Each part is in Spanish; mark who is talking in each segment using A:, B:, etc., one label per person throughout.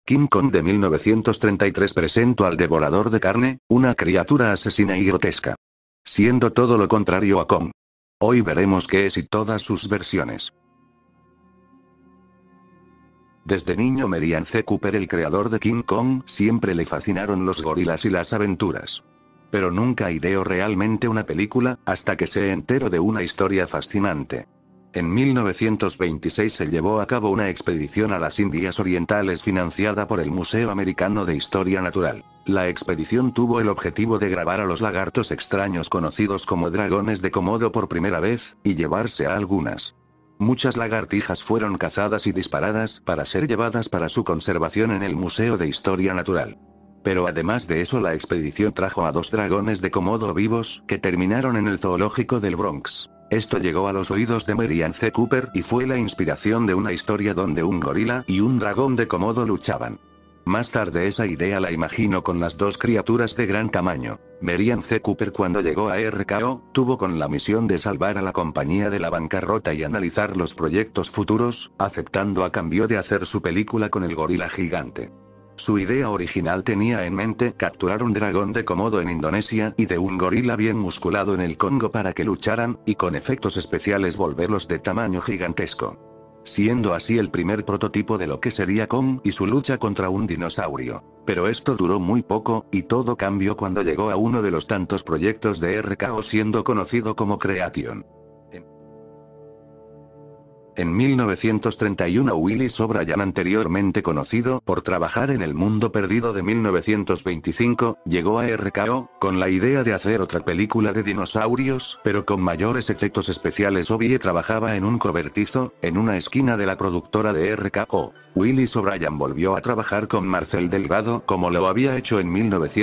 A: King Kong de 1933 presentó al devorador de carne, una criatura asesina y grotesca. Siendo todo lo contrario a Kong. Hoy veremos qué es y todas sus versiones. Desde niño Merian C. Cooper, el creador de King Kong, siempre le fascinaron los gorilas y las aventuras. Pero nunca ideó realmente una película, hasta que se enteró de una historia fascinante. En 1926 se llevó a cabo una expedición a las Indias Orientales financiada por el Museo Americano de Historia Natural. La expedición tuvo el objetivo de grabar a los lagartos extraños conocidos como dragones de Komodo por primera vez, y llevarse a algunas. Muchas lagartijas fueron cazadas y disparadas para ser llevadas para su conservación en el Museo de Historia Natural. Pero además de eso, la expedición trajo a 2 dragones de Komodo vivos, que terminaron en el zoológico del Bronx. Esto llegó a los oídos de Merian C. Cooper y fue la inspiración de una historia donde un gorila y un dragón de Komodo luchaban. Más tarde esa idea la imaginó con las 2 criaturas de gran tamaño. Merian C. Cooper, cuando llegó a RKO, tuvo con la misión de salvar a la compañía de la bancarrota y analizar los proyectos futuros, aceptando a cambio de hacer su película con el gorila gigante. Su idea original tenía en mente capturar un dragón de Komodo en Indonesia y de un gorila bien musculado en el Congo para que lucharan, y con efectos especiales volverlos de tamaño gigantesco. Siendo así el primer prototipo de lo que sería Kong y su lucha contra un dinosaurio. Pero esto duró muy poco, y todo cambió cuando llegó a uno de los tantos proyectos de RKO siendo conocido como Creation. En 1931 Willis O'Brien, anteriormente conocido por trabajar en El Mundo Perdido de 1925, llegó a RKO, con la idea de hacer otra película de dinosaurios, pero con mayores efectos especiales. O'Brien trabajaba en un cobertizo, en una esquina de la productora de RKO. Willis O'Brien volvió a trabajar con Marcel Delgado como lo había hecho en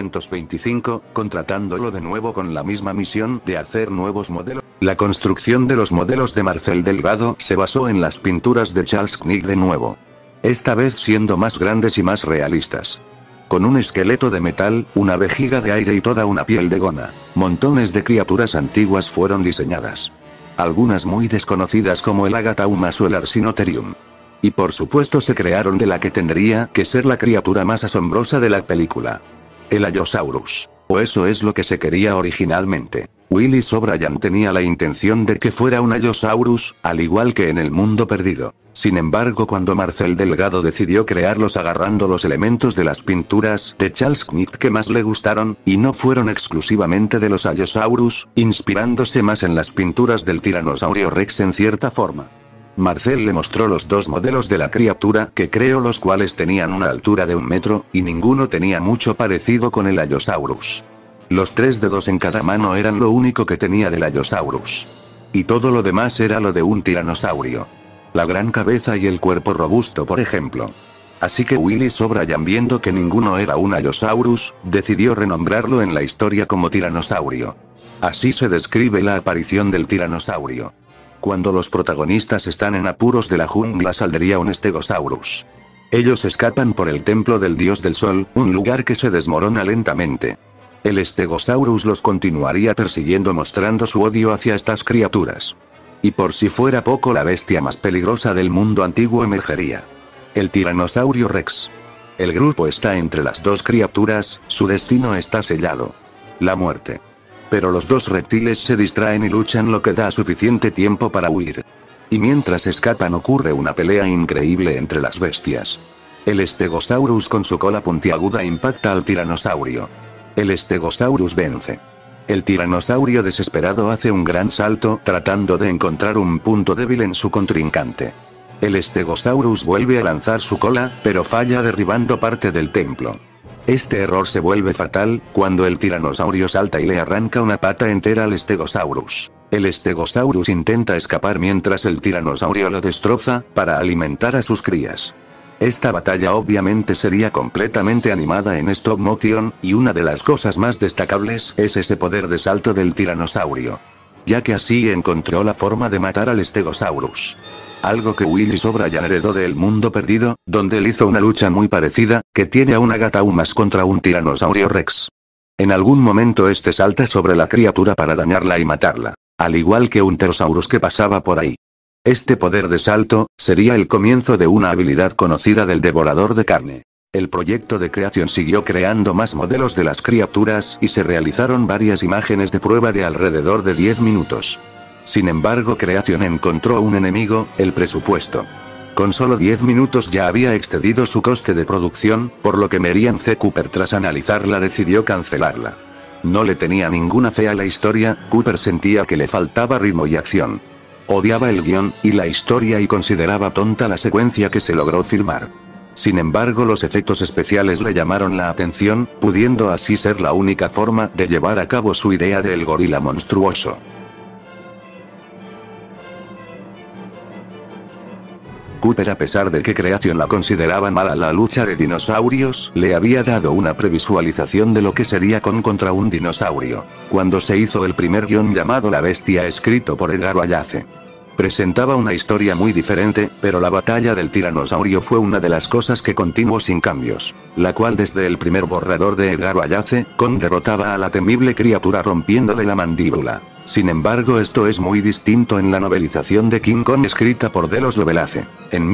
A: 1925, contratándolo de nuevo con la misma misión de hacer nuevos modelos. La construcción de los modelos de Marcel Delgado se basó en las pinturas de Charles Knight de nuevo. Esta vez siendo más grandes y más realistas. Con un esqueleto de metal, una vejiga de aire y toda una piel de goma. Montones de criaturas antiguas fueron diseñadas. Algunas muy desconocidas como el Agataumas o el Arsinotherium. Y por supuesto se crearon de la que tendría que ser la criatura más asombrosa de la película. El Allosaurus. O eso es lo que se quería originalmente. Willis O'Brien tenía la intención de que fuera un Allosaurus, al igual que en El Mundo Perdido. Sin embargo, cuando Marcel Delgado decidió crearlos agarrando los elementos de las pinturas de Charles Knight que más le gustaron, y no fueron exclusivamente de los Allosaurus, inspirándose más en las pinturas del Tiranosaurio Rex en cierta forma. Marcel le mostró los 2 modelos de la criatura que creó, los cuales tenían una altura de 1 metro, y ninguno tenía mucho parecido con el Allosaurus. Los 3 dedos en cada mano eran lo único que tenía del Allosaurus. Y todo lo demás era lo de un tiranosaurio. La gran cabeza y el cuerpo robusto, por ejemplo. Así que Willis O'Brien, viendo que ninguno era un Allosaurus, decidió renombrarlo en la historia como tiranosaurio. Así se describe la aparición del tiranosaurio. Cuando los protagonistas están en apuros de la jungla saldría un Stegosaurus. Ellos escapan por el templo del dios del sol, un lugar que se desmorona lentamente. El Stegosaurus los continuaría persiguiendo, mostrando su odio hacia estas criaturas. Y por si fuera poco, la bestia más peligrosa del mundo antiguo emergería. El Tiranosaurio Rex. El grupo está entre las 2 criaturas, su destino está sellado. La muerte. Pero los 2 reptiles se distraen y luchan, lo que da suficiente tiempo para huir. Y mientras escapan ocurre una pelea increíble entre las bestias. El Stegosaurus con su cola puntiaguda impacta al tiranosaurio. El Stegosaurus vence. El tiranosaurio desesperado hace un gran salto tratando de encontrar un punto débil en su contrincante. El Stegosaurus vuelve a lanzar su cola, pero falla derribando parte del templo. Este error se vuelve fatal cuando el tiranosaurio salta y le arranca una pata entera al Stegosaurus. El Stegosaurus intenta escapar mientras el tiranosaurio lo destroza para alimentar a sus crías. Esta batalla obviamente sería completamente animada en stop motion, y una de las cosas más destacables es ese poder de salto del tiranosaurio. Ya que así encontró la forma de matar al Stegosaurus. Algo que Willis O'Brien heredó de El Mundo Perdido, donde él hizo una lucha muy parecida, que tiene a un Agataumas contra un Tiranosaurio Rex. En algún momento este salta sobre la criatura para dañarla y matarla, al igual que un Pterosaurus que pasaba por ahí. Este poder de salto sería el comienzo de una habilidad conocida del devorador de carne. El proyecto de Creation siguió creando más modelos de las criaturas y se realizaron varias imágenes de prueba de alrededor de 10 minutos. Sin embargo, Creation encontró un enemigo: el presupuesto. Con solo 10 minutos ya había excedido su coste de producción, por lo que Merian C. Cooper, tras analizarla, decidió cancelarla. No le tenía ninguna fe a la historia. Cooper sentía que le faltaba ritmo y acción. Odiaba el guión y la historia y consideraba tonta la secuencia que se logró filmar. Sin embargo, los efectos especiales le llamaron la atención, pudiendo así ser la única forma de llevar a cabo su idea del gorila monstruoso. Cooper, a pesar de que Creation la consideraba mala la lucha de dinosaurios, le había dado una previsualización de lo que sería Kong contra un dinosaurio, cuando se hizo el primer guión llamado La Bestia, escrito por Edgar Wallace. Presentaba una historia muy diferente, pero la batalla del tiranosaurio fue una de las cosas que continuó sin cambios, la cual desde el primer borrador de Edgar Wallace, Kong derrotaba a la temible criatura rompiéndole la mandíbula. Sin embargo, esto es muy distinto en la novelización de King Kong escrita por Delos Lovelace, en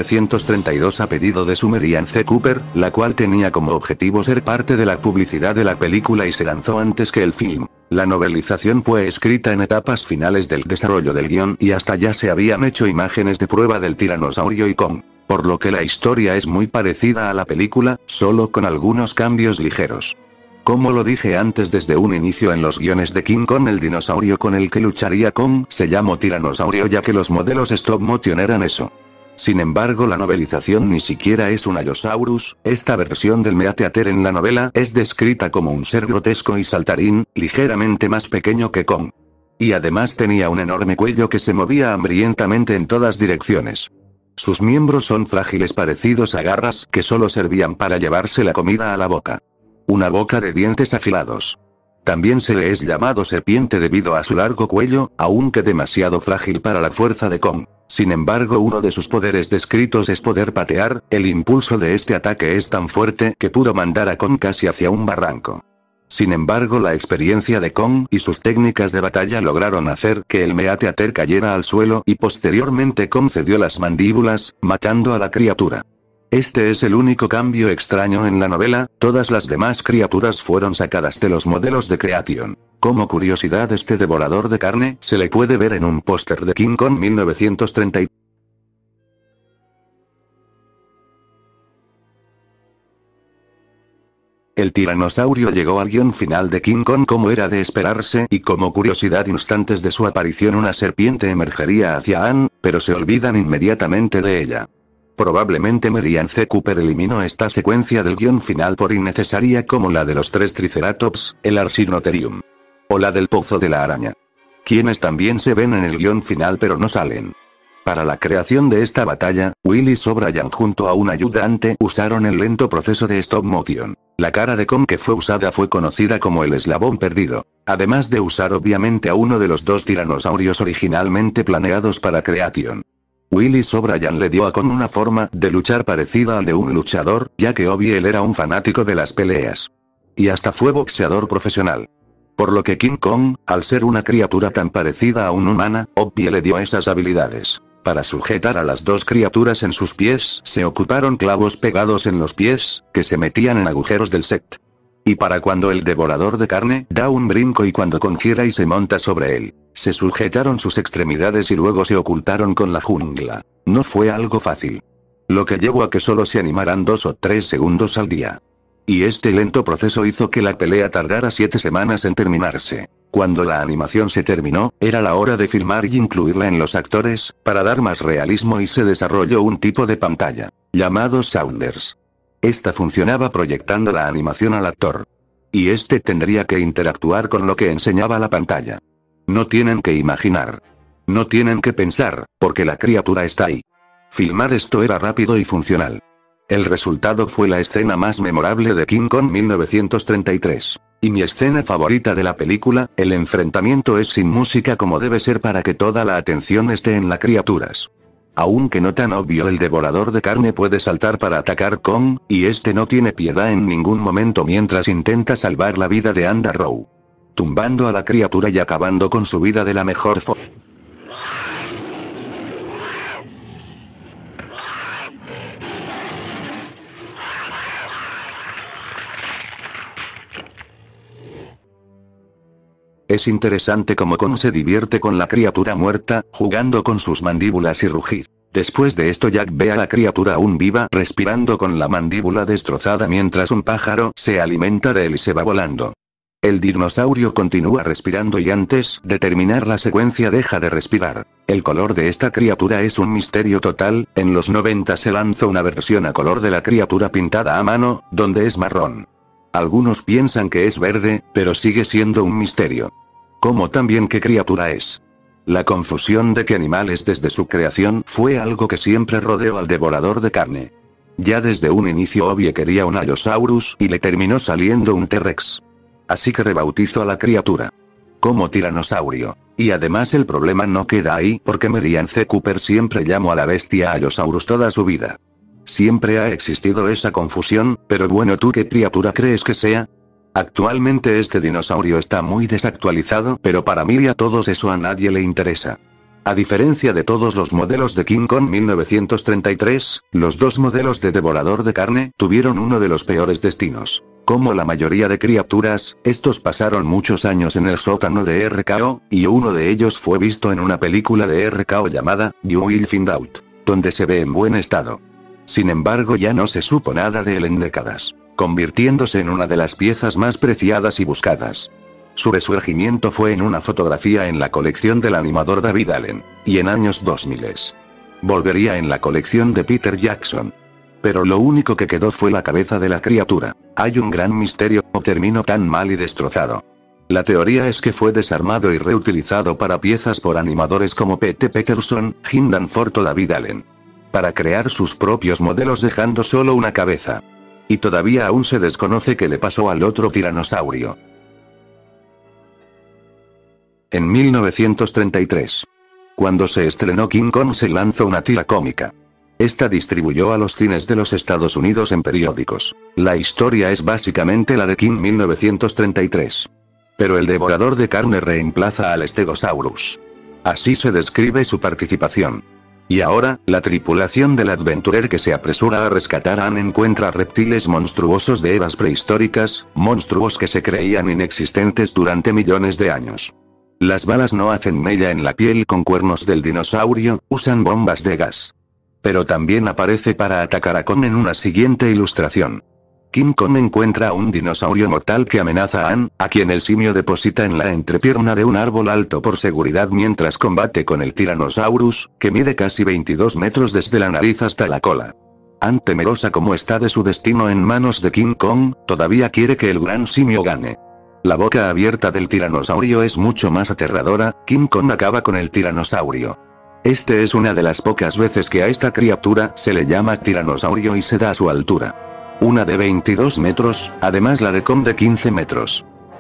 A: 1932 a pedido de Merian C. Cooper, la cual tenía como objetivo ser parte de la publicidad de la película y se lanzó antes que el film. La novelización fue escrita en etapas finales del desarrollo del guión y hasta ya se habían hecho imágenes de prueba del tiranosaurio y Kong, por lo que la historia es muy parecida a la película, solo con algunos cambios ligeros. Como lo dije antes, desde un inicio en los guiones de King Kong, el dinosaurio con el que lucharía Kong se llamó tiranosaurio, ya que los modelos stop motion eran eso. Sin embargo, la novelización ni siquiera es un Allosaurus. Esta versión del Meatheater en la novela es descrita como un ser grotesco y saltarín, ligeramente más pequeño que Kong. Y además tenía un enorme cuello que se movía hambrientamente en todas direcciones. Sus miembros son frágiles, parecidos a garras que solo servían para llevarse la comida a la boca. Una boca de dientes afilados. También se le es llamado serpiente debido a su largo cuello, aunque demasiado frágil para la fuerza de Kong. Sin embargo, uno de sus poderes descritos es poder patear. El impulso de este ataque es tan fuerte que pudo mandar a Kong casi hacia un barranco. Sin embargo, la experiencia de Kong y sus técnicas de batalla lograron hacer que el Meatheater cayera al suelo y posteriormente Kong cedió las mandíbulas, matando a la criatura. Este es el único cambio extraño en la novela. Todas las demás criaturas fueron sacadas de los modelos de Creation. Como curiosidad, este devorador de carne se le puede ver en un póster de King Kong 1930. El tiranosaurio llegó al guión final de King Kong como era de esperarse, y como curiosidad, instantes de su aparición una serpiente emergería hacia Anne, pero se olvidan inmediatamente de ella. Probablemente Merian C. Cooper eliminó esta secuencia del guión final por innecesaria, como la de los 3 Triceratops, el Archaeopterygium. O la del pozo de la araña. Quienes también se ven en el guión final pero no salen. Para la creación de esta batalla, Willis O'Brien junto a un ayudante usaron el lento proceso de stop motion. La cara de Kong que fue usada fue conocida como el eslabón perdido. Además de usar obviamente a uno de los 2 tiranosaurios originalmente planeados para Creation. Willis O'Brien le dio a Kong una forma de luchar parecida al de un luchador, ya que él era un fanático de las peleas. Y hasta fue boxeador profesional. Por lo que King Kong, al ser una criatura tan parecida a un humana, le dio esas habilidades. Para sujetar a las 2 criaturas en sus pies, se ocuparon clavos pegados en los pies, que se metían en agujeros del set. Y para cuando el devorador de carne da un brinco y cuando Kong gira y se monta sobre él, se sujetaron sus extremidades y luego se ocultaron con la jungla. No fue algo fácil. Lo que llevó a que solo se animaran 2 o 3 segundos al día. Y este lento proceso hizo que la pelea tardara 7 semanas en terminarse. Cuando la animación se terminó, era la hora de filmar y incluirla en los actores, para dar más realismo, y se desarrolló un tipo de pantalla, llamado Sounders. Esta funcionaba proyectando la animación al actor. Y este tendría que interactuar con lo que enseñaba la pantalla. No tienen que imaginar. No tienen que pensar, porque la criatura está ahí. Filmar esto era rápido y funcional. El resultado fue la escena más memorable de King Kong 1933. Y mi escena favorita de la película. El enfrentamiento es sin música como debe ser para que toda la atención esté en las criaturas. Aunque no tan obvio, el devorador de carne puede saltar para atacar Kong, y este no tiene piedad en ningún momento mientras intenta salvar la vida de Andarrow. Tumbando a la criatura y acabando con su vida de la mejor forma. Es interesante cómo Kon se divierte con la criatura muerta, jugando con sus mandíbulas y rugir. Después de esto Jack ve a la criatura aún viva respirando con la mandíbula destrozada mientras un pájaro se alimenta de él y se va volando. El dinosaurio continúa respirando y antes de terminar la secuencia deja de respirar. El color de esta criatura es un misterio total. En los 90 se lanzó una versión a color de la criatura pintada a mano, donde es marrón. Algunos piensan que es verde, pero sigue siendo un misterio. Como también qué criatura es. La confusión de qué animales desde su creación fue algo que siempre rodeó al devorador de carne. Ya desde un inicio Obi quería un Allosaurus y le terminó saliendo un T-Rex. Así que rebautizó a la criatura como tiranosaurio. Y además el problema no queda ahí porque Merian C. Cooper siempre llamó a la bestia Allosaurus toda su vida. Siempre ha existido esa confusión, pero bueno, ¿tú qué criatura crees que sea? Actualmente este dinosaurio está muy desactualizado, pero para mí y a todos eso a nadie le interesa. A diferencia de todos los modelos de King Kong 1933, los dos modelos de devorador de carne tuvieron uno de los peores destinos. Como la mayoría de criaturas, estos pasaron muchos años en el sótano de RKO, y uno de ellos fue visto en una película de RKO llamada You Will Find Out, donde se ve en buen estado. Sin embargo, ya no se supo nada de él en décadas, convirtiéndose en una de las piezas más preciadas y buscadas. Su resurgimiento fue en una fotografía en la colección del animador David Allen, y en años 2000 volvería en la colección de Peter Jackson. Pero lo único que quedó fue la cabeza de la criatura. Hay un gran misterio, ¿cómo terminó tan mal y destrozado? La teoría es que fue desarmado y reutilizado para piezas por animadores como P.T. Peterson, Jim Danforth o David Allen, para crear sus propios modelos dejando solo una cabeza. Y todavía aún se desconoce qué le pasó al otro tiranosaurio. En 1933, cuando se estrenó King Kong, se lanzó una tira cómica. Esta distribuyó a los cines de los Estados Unidos en periódicos. La historia es básicamente la de King 1933. Pero el devorador de carne reemplaza al Stegosaurus. Así se describe su participación. Y ahora, la tripulación del Adventurer que se apresura a rescatar a Anne encuentra reptiles monstruosos de eras prehistóricas, monstruos que se creían inexistentes durante millones de años. Las balas no hacen mella en la piel con cuernos del dinosaurio, usan bombas de gas. Pero también aparece para atacar a Kong en una siguiente ilustración. King Kong encuentra a un dinosaurio mortal que amenaza a Anne, a quien el simio deposita en la entrepierna de un árbol alto por seguridad mientras combate con el Tyrannosaurus, que mide casi 22 metros desde la nariz hasta la cola. Anne, temerosa como está de su destino en manos de King Kong, todavía quiere que el gran simio gane. La boca abierta del tiranosaurio es mucho más aterradora. King Kong acaba con el tiranosaurio. Este es una de las pocas veces que a esta criatura se le llama tiranosaurio y se da su altura. Una de 22 metros, además la de Kong de 15 metros.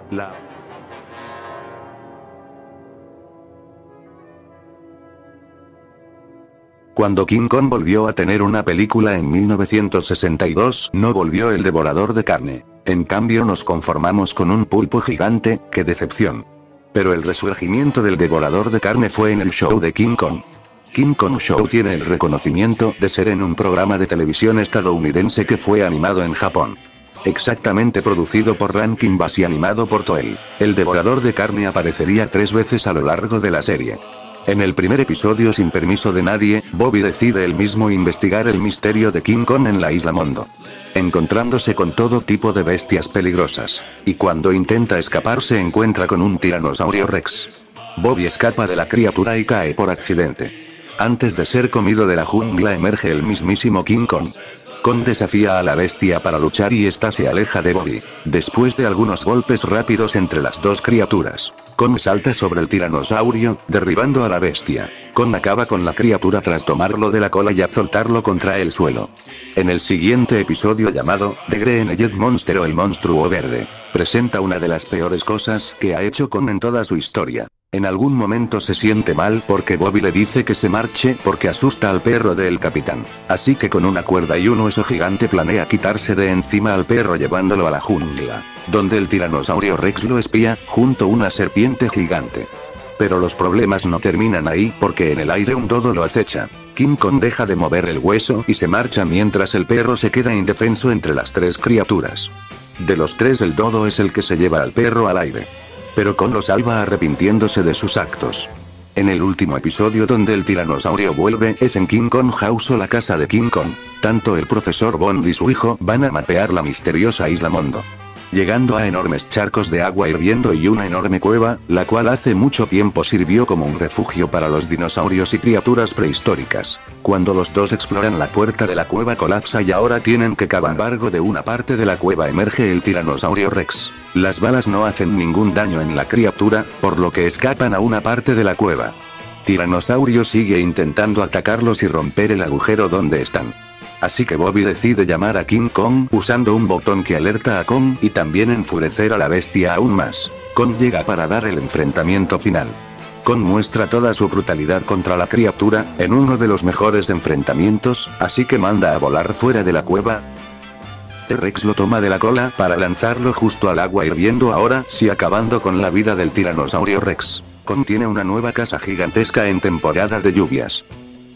A: Cuando King Kong volvió a tener una película en 1962, no volvió el devorador de carne. En cambio nos conformamos con un pulpo gigante. ¡Qué decepción! Pero el resurgimiento del devorador de carne fue en el show de King Kong. King Kong Show tiene el reconocimiento de ser en un programa de televisión estadounidense que fue animado en Japón. Exactamente producido por Rankin Bass y animado por Toei. El devorador de carne aparecería 3 veces a lo largo de la serie. En el primer episodio, sin permiso de nadie, Bobby decide él mismo investigar el misterio de King Kong en la isla Mondo, encontrándose con todo tipo de bestias peligrosas. Y cuando intenta escapar se encuentra con un tiranosaurio Rex. Bobby escapa de la criatura y cae por accidente. Antes de ser comido de la jungla emerge el mismísimo King Kong. Kong desafía a la bestia para luchar y esta se aleja de Bobby. Después de algunos golpes rápidos entre las dos criaturas, Kong salta sobre el tiranosaurio, derribando a la bestia. Kong acaba con la criatura tras tomarlo de la cola y azottarlo contra el suelo. En el siguiente episodio llamado The Green-Eyed Monster o el monstruo verde, presenta una de las peores cosas que ha hecho Kong en toda su historia. En algún momento se siente mal porque Bobby le dice que se marche porque asusta al perro del capitán. Así que con una cuerda y un hueso gigante planea quitarse de encima al perro llevándolo a la jungla, donde el tiranosaurio Rex lo espía, junto a una serpiente gigante. Pero los problemas no terminan ahí porque en el aire un dodo lo acecha. King Kong deja de mover el hueso y se marcha mientras el perro se queda indefenso entre las 3 criaturas. De los 3 el dodo es el que se lleva al perro al aire. Pero Kong lo salva arrepintiéndose de sus actos. En el último episodio donde el tiranosaurio vuelve es en King Kong House o la casa de King Kong. Tanto el profesor Bond y su hijo van a mapear la misteriosa Isla Mondo, llegando a enormes charcos de agua hirviendo y una enorme cueva, la cual hace mucho tiempo sirvió como un refugio para los dinosaurios y criaturas prehistóricas. Cuando los dos exploran la puerta de la cueva colapsa y ahora tienen que cavar. Sin embargo, de una parte de la cueva emerge el tiranosaurio Rex. Las balas no hacen ningún daño en la criatura, por lo que escapan a una parte de la cueva. Tiranosaurio sigue intentando atacarlos y romper el agujero donde están. Así que Bobby decide llamar a King Kong usando un botón que alerta a Kong y también enfurecer a la bestia aún más. Kong llega para dar el enfrentamiento final. Kong muestra toda su brutalidad contra la criatura, en uno de los mejores enfrentamientos, así que manda a volar fuera de la cueva. T-Rex lo toma de la cola para lanzarlo justo al agua hirviendo, ahora sí acabando con la vida del tiranosaurio Rex. Kong tiene una nueva casa gigantesca en temporada de lluvias.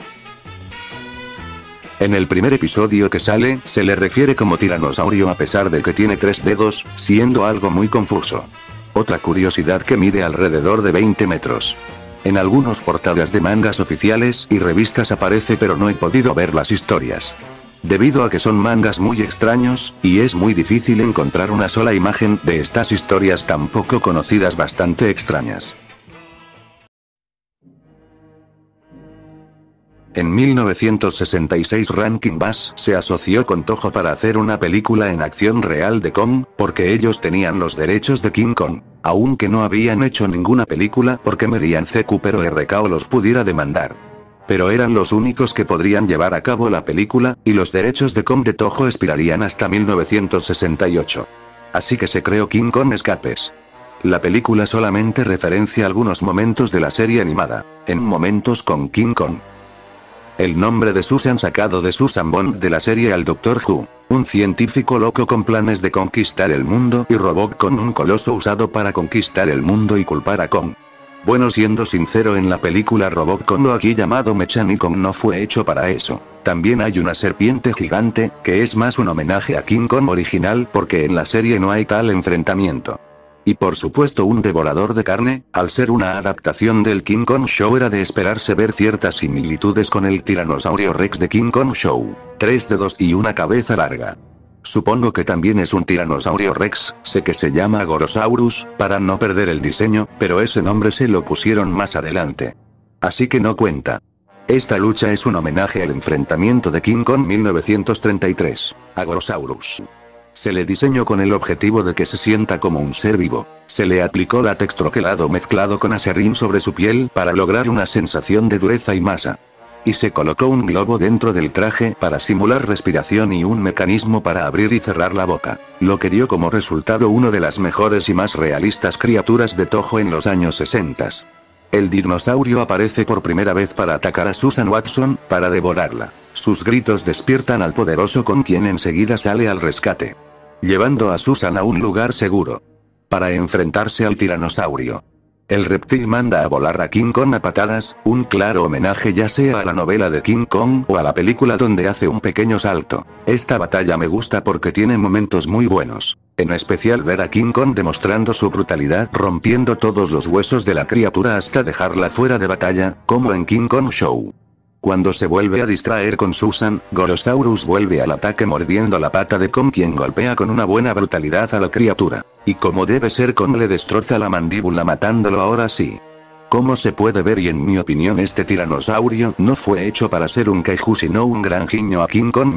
A: En el primer episodio que sale, se le refiere como tiranosaurio a pesar de que tiene 3 dedos, siendo algo muy confuso. Otra curiosidad que mide alrededor de 20 metros. En algunas portadas de mangas oficiales y revistas aparece, pero no he podido ver las historias, debido a que son mangas muy extraños, y es muy difícil encontrar una sola imagen de estas historias tan poco conocidas, bastante extrañas. En 1966 Rankin Bass se asoció con Toho para hacer una película en acción real de Kong, porque ellos tenían los derechos de King Kong, aunque no habían hecho ninguna película porque Merian C. Cooper o RKO los pudiera demandar. Pero eran los únicos que podrían llevar a cabo la película, y los derechos de Kong de Toho expirarían hasta 1968. Así que se creó King Kong Escapes. La película solamente referencia algunos momentos de la serie animada, en momentos con King Kong. El nombre de Susan sacado de Susan Bond de la serie al Doctor Who, un científico loco con planes de conquistar el mundo y Robocon, un coloso usado para conquistar el mundo y culpar a Kong. Bueno, siendo sincero, en la película Robocon o aquí llamado Mechanic no fue hecho para eso. También hay una serpiente gigante, que es más un homenaje a King Kong original porque en la serie no hay tal enfrentamiento. Y por supuesto un devorador de carne, al ser una adaptación del King Kong Show era de esperarse ver ciertas similitudes con el tiranosaurio Rex de King Kong Show. 3 dedos y una cabeza larga. Supongo que también es un tiranosaurio Rex, sé que se llama Gorosaurus, para no perder el diseño, pero ese nombre se lo pusieron más adelante. Así que no cuenta. Esta lucha es un homenaje al enfrentamiento de King Kong 1933, a Gorosaurus. Se le diseñó con el objetivo de que se sienta como un ser vivo. Se le aplicó látex troquelado mezclado con aserrín sobre su piel para lograr una sensación de dureza y masa. Y se colocó un globo dentro del traje para simular respiración y un mecanismo para abrir y cerrar la boca, lo que dio como resultado una de las mejores y más realistas criaturas de Toho en los años 60. El dinosaurio aparece por primera vez para atacar a Susan Watson, para devorarla. Sus gritos despiertan al poderoso Kong, quien enseguida sale al rescate, llevando a Susan a un lugar seguro para enfrentarse al tiranosaurio. El reptil manda a volar a King Kong a patadas, un claro homenaje ya sea a la novela de King Kong o a la película donde hace un pequeño salto. Esta batalla me gusta porque tiene momentos muy buenos, en especial ver a King Kong demostrando su brutalidad rompiendo todos los huesos de la criatura hasta dejarla fuera de batalla, como en King Kong Show. Cuando se vuelve a distraer con Susan, Gorosaurus vuelve al ataque mordiendo la pata de Kong, quien golpea con una buena brutalidad a la criatura. Y como debe ser, Kong le destroza la mandíbula matándolo ahora sí. Como se puede ver, y en mi opinión este tiranosaurio no fue hecho para ser un kaiju sino un gran guiño a King Kong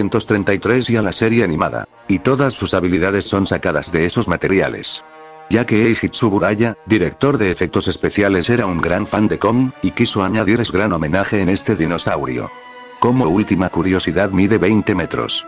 A: 1933 y a la serie animada. Y todas sus habilidades son sacadas de esos materiales, ya que Eiji Tsuburaya, director de efectos especiales, era un gran fan de Kong, y quiso añadir ese gran homenaje en este dinosaurio. Como última curiosidad, mide 20 metros.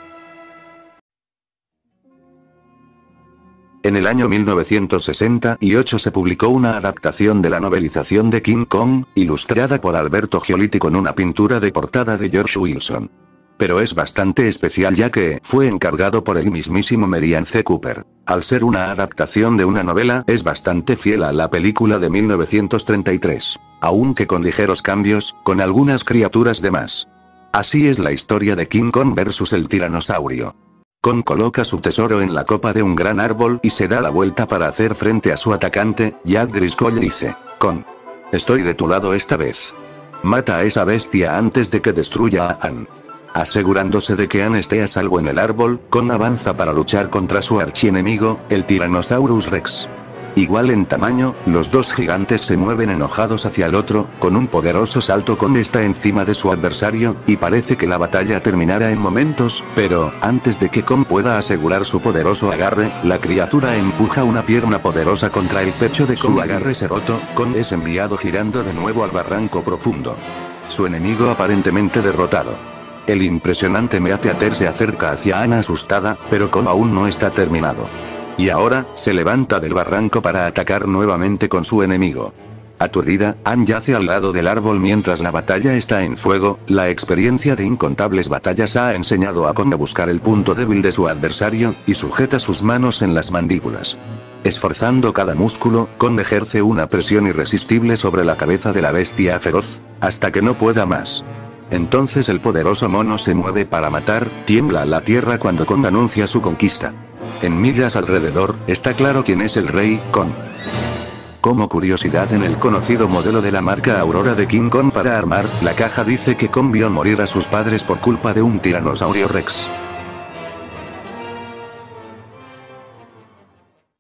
A: En el año 1968 se publicó una adaptación de la novelización de King Kong, ilustrada por Alberto Giolitti con una pintura de portada de George Wilson. Pero es bastante especial ya que fue encargado por el mismísimo Merian C. Cooper. Al ser una adaptación de una novela, es bastante fiel a la película de 1933, aunque con ligeros cambios, con algunas criaturas de más. Así es la historia de King Kong versus el tiranosaurio. Kon coloca su tesoro en la copa de un gran árbol y se da la vuelta para hacer frente a su atacante. Jack Driscoll dice: Kon, estoy de tu lado esta vez. Mata a esa bestia antes de que destruya a Ann. Asegurándose de que Ann esté a salvo en el árbol, Kon avanza para luchar contra su archienemigo, el Tyrannosaurus Rex. Igual en tamaño, los dos gigantes se mueven enojados hacia el otro. Con un poderoso salto Kon está encima de su adversario, y parece que la batalla terminará en momentos, pero, antes de que Kon pueda asegurar su poderoso agarre, la criatura empuja una pierna poderosa contra el pecho de Kon. Su agarre se roto, Kon es enviado girando de nuevo al barranco profundo. Su enemigo aparentemente derrotado. El impresionante Meateater se acerca hacia Ann asustada, pero Kon aún no está terminado. Y ahora, se levanta del barranco para atacar nuevamente con su enemigo. Aturdida, Ann yace al lado del árbol mientras la batalla está en fuego. La experiencia de incontables batallas ha enseñado a Kon a buscar el punto débil de su adversario, y sujeta sus manos en las mandíbulas. Esforzando cada músculo, Kon ejerce una presión irresistible sobre la cabeza de la bestia feroz, hasta que no pueda más. Entonces el poderoso mono se mueve para matar. Tiembla la tierra cuando Kon anuncia su conquista. En millas alrededor, está claro quién es el rey, Kon. Como curiosidad, en el conocido modelo de la marca Aurora de King Kong para armar, la caja dice que Kon vio morir a sus padres por culpa de un tiranosaurio Rex.